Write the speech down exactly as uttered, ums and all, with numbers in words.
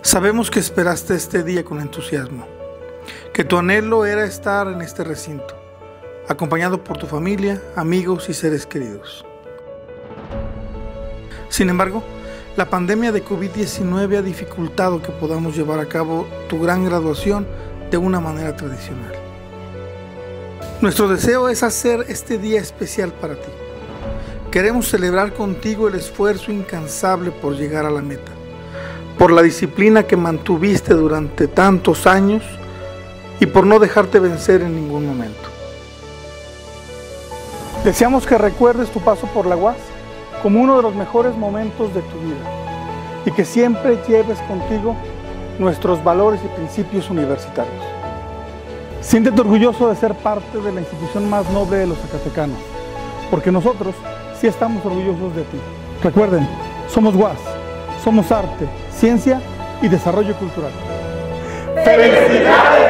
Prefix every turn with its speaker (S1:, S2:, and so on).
S1: Sabemos que esperaste este día con entusiasmo, que tu anhelo era estar en este recinto, acompañado por tu familia, amigos y seres queridos. Sin embargo, la pandemia de COVID diecinueve ha dificultado que podamos llevar a cabo tu gran graduación de una manera tradicional. Nuestro deseo es hacer este día especial para ti. Queremos celebrar contigo el esfuerzo incansable por llegar a la meta, por la disciplina que mantuviste durante tantos años y por no dejarte vencer en ningún momento. Deseamos que recuerdes tu paso por la U A S como uno de los mejores momentos de tu vida y que siempre lleves contigo nuestros valores y principios universitarios. Siéntete orgulloso de ser parte de la institución más noble de los zacatecanos, porque nosotros sí estamos orgullosos de ti. Recuerden, somos U A S, somos arte, ciencia y desarrollo cultural.
S2: ¡Felicidades!